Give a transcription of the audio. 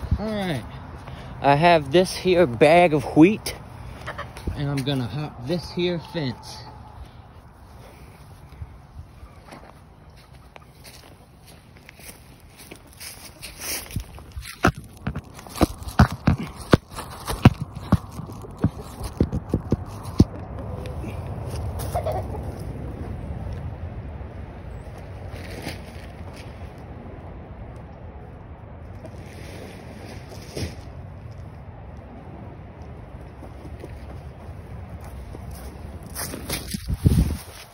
Alright. I have this here bag of wheat. And I'm gonna hop this here fence.